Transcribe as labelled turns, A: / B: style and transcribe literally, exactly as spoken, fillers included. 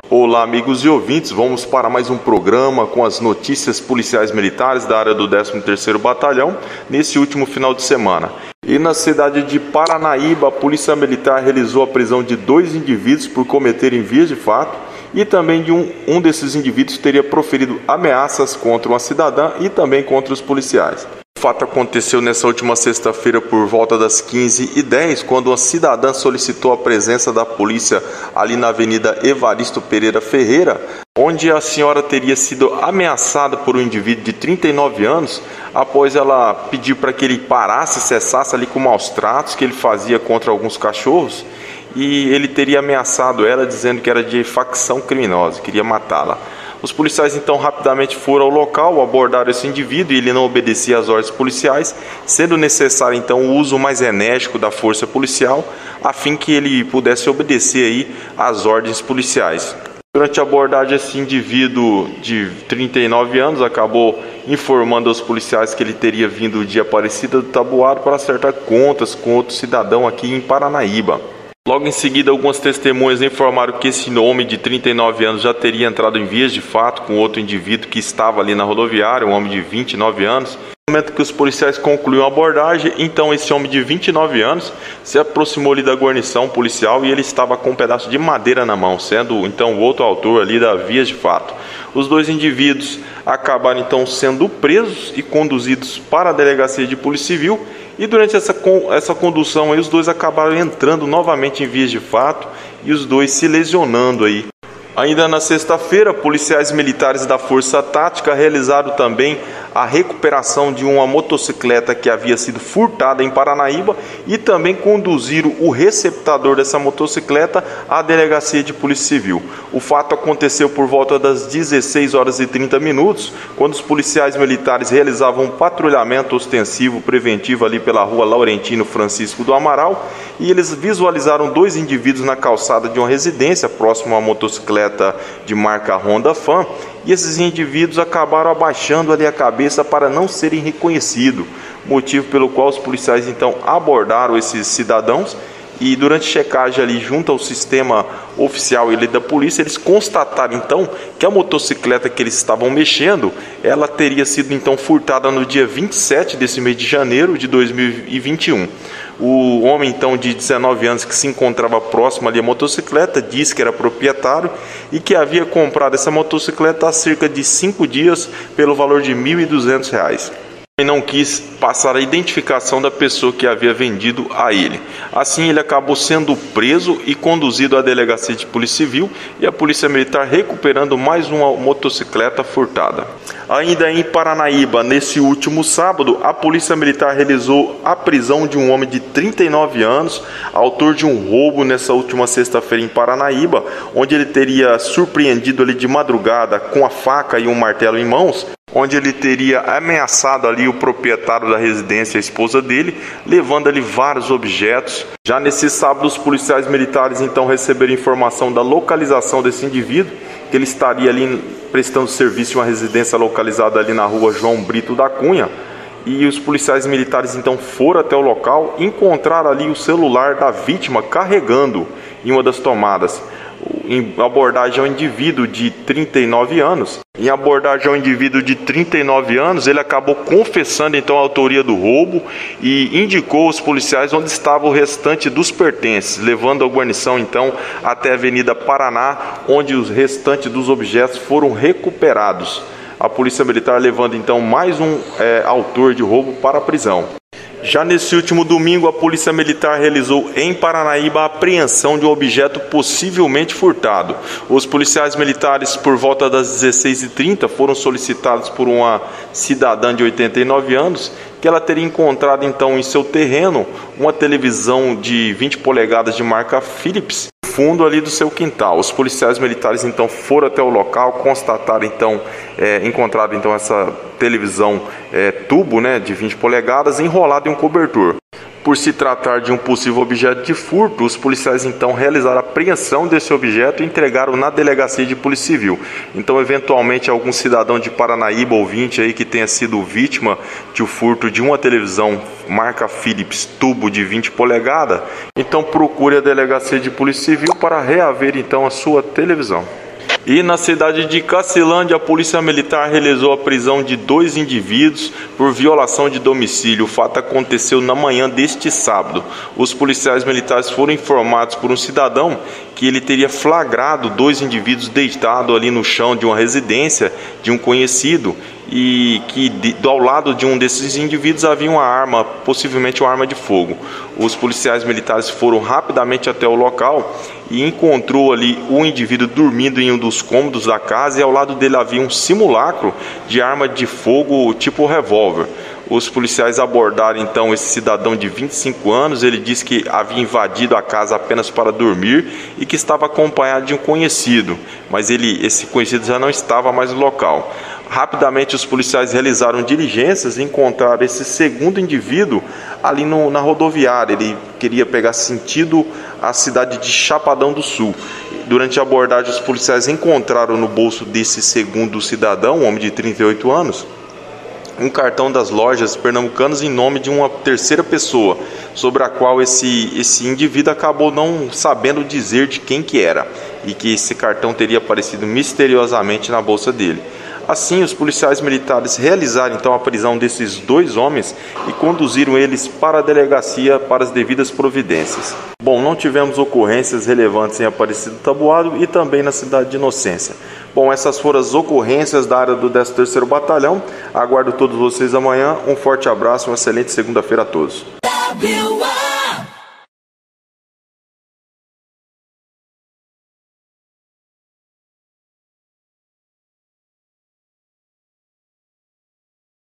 A: Olá, amigos e ouvintes, vamos para mais um programa com as notícias policiais militares da área do décimo terceiro Batalhão nesse último final de semana. E na cidade de Paranaíba, a Polícia Militar realizou a prisão de dois indivíduos por cometerem vias de fato e também de um, um desses indivíduos teria proferido ameaças contra uma cidadã e também contra os policiais. O fato aconteceu nessa última sexta-feira por volta das quinze e dez, quando uma cidadã solicitou a presença da polícia ali na Avenida Evaristo Pereira Ferreira, onde a senhora teria sido ameaçada por um indivíduo de trinta e nove anos, após ela pedir para que ele parasse, cessasse ali com maus tratos que ele fazia contra alguns cachorros, e ele teria ameaçado ela dizendo que era de facção criminosa, queria matá-la. Os policiais então rapidamente foram ao local, abordaram esse indivíduo e ele não obedecia às ordens policiais, sendo necessário então o uso mais enérgico da força policial, a fim que ele pudesse obedecer aí às ordens policiais. Durante a abordagem, esse indivíduo de trinta e nove anos acabou informando aos policiais que ele teria vindo de Aparecida do Taboado para acertar contas com outro cidadão aqui em Paranaíba. Logo em seguida, algumas testemunhas informaram que esse homem de trinta e nove anos já teria entrado em vias de fato com outro indivíduo que estava ali na rodoviária, um homem de vinte e nove anos. No momento que os policiais concluíram a abordagem, então esse homem de vinte e nove anos se aproximou ali da guarnição policial e ele estava com um pedaço de madeira na mão, sendo então o outro autor ali da vias de fato. Os dois indivíduos acabaram então sendo presos e conduzidos para a delegacia de Polícia Civil. E durante essa, essa condução aí, os dois acabaram entrando novamente em vias de fato e os dois se lesionando aí. Ainda na sexta-feira, policiais militares da Força Tática realizaram também a recuperação de uma motocicleta que havia sido furtada em Paranaíba e também conduziram o receptador dessa motocicleta à delegacia de Polícia Civil. O fato aconteceu por volta das dezesseis horas e trinta minutos, quando os policiais militares realizavam um patrulhamento ostensivo preventivo ali pela rua Laurentino Francisco do Amaral e eles visualizaram dois indivíduos na calçada de uma residência próximo à motocicleta de marca Honda Fan. E esses indivíduos acabaram abaixando ali a cabeça para não serem reconhecidos, motivo pelo qual os policiais então abordaram esses cidadãos e durante checagem ali junto ao sistema oficial ali da polícia, eles constataram então que a motocicleta que eles estavam mexendo, ela teria sido então furtada no dia vinte e sete desse mês de janeiro de dois mil e vinte e um. O homem então de dezenove anos que se encontrava próximo ali à motocicleta disse que era proprietário e que havia comprado essa motocicleta há cerca de cinco dias pelo valor de mil e duzentos reais. Ele não quis passar a identificação da pessoa que havia vendido a ele. Assim, ele acabou sendo preso e conduzido à delegacia de Polícia Civil e a Polícia Militar recuperando mais uma motocicleta furtada. Ainda em Paranaíba, nesse último sábado, a Polícia Militar realizou a prisão de um homem de trinta e nove anos, autor de um roubo nessa última sexta-feira em Paranaíba, onde ele teria surpreendido ali de madrugada com a faca e um martelo em mãos, onde ele teria ameaçado ali o proprietário da residência, a esposa dele, levando ali vários objetos. Já nesse sábado, os policiais militares então receberam informação da localização desse indivíduo, que ele estaria ali prestando serviço em uma residência localizada ali na rua João Brito da Cunha. E os policiais militares então foram até o local e encontraram ali o celular da vítima carregando em uma das tomadas. Em abordagem ao indivíduo de trinta e nove anos. Em abordagem ao indivíduo de trinta e nove anos, ele acabou confessando então a autoria do roubo e indicou aos policiais onde estava o restante dos pertences, levando a guarnição então até a Avenida Paraná, onde os restantes dos objetos foram recuperados. A Polícia Militar levando então mais um é, autor de roubo para a prisão. Já nesse último domingo, a Polícia Militar realizou em Paranaíba a apreensão de um objeto possivelmente furtado. Os policiais militares, por volta das dezesseis e trinta, foram solicitados por uma cidadã de oitenta e nove anos que ela teria encontrado então em seu terreno uma televisão de vinte polegadas de marca Philips, fundo ali do seu quintal. Os policiais militares então foram até o local, constataram então, é, encontraram então essa televisão é, tubo, né, de vinte polegadas enrolado em um cobertor. Por se tratar de um possível objeto de furto, os policiais então realizaram a apreensão desse objeto e entregaram na delegacia de Polícia Civil. Então, eventualmente, algum cidadão de Paranaíba ouvinte aí que tenha sido vítima de um furto de uma televisão marca Philips tubo de vinte polegadas, então procure a delegacia de Polícia Civil para reaver então a sua televisão. E na cidade de Cacilândia, a Polícia Militar realizou a prisão de dois indivíduos por violação de domicílio. O fato aconteceu na manhã deste sábado. Os policiais militares foram informados por um cidadão que ele teria flagrado dois indivíduos deitados ali no chão de uma residência de um conhecido e que de, ao lado de um desses indivíduos havia uma arma, possivelmente uma arma de fogo. Os policiais militares foram rapidamente até o local e encontrou ali o indivíduo dormindo em um dos cômodos da casa e ao lado dele havia um simulacro de arma de fogo tipo revólver. Os policiais abordaram então esse cidadão de vinte e cinco anos. Ele disse que havia invadido a casa apenas para dormir e que estava acompanhado de um conhecido, mas ele, esse conhecido já não estava mais no local. Rapidamente os policiais realizaram diligências e encontraram esse segundo indivíduo ali no, na rodoviária. Ele queria pegar sentido à cidade de Chapadão do Sul. Durante a abordagem, os policiais encontraram no bolso desse segundo cidadão, um homem de trinta e oito anos, um cartão das lojas pernambucanas em nome de uma terceira pessoa, sobre a qual esse, esse indivíduo acabou não sabendo dizer de quem que era, e que esse cartão teria aparecido misteriosamente na bolsa dele. Assim, os policiais militares realizaram então a prisão desses dois homens e conduziram eles para a delegacia para as devidas providências. Bom, não tivemos ocorrências relevantes em Aparecido Taboado e também na cidade de Inocência. Bom, essas foram as ocorrências da área do décimo terceiro Batalhão. Aguardo todos vocês amanhã. Um forte abraço, uma excelente segunda-feira a todos.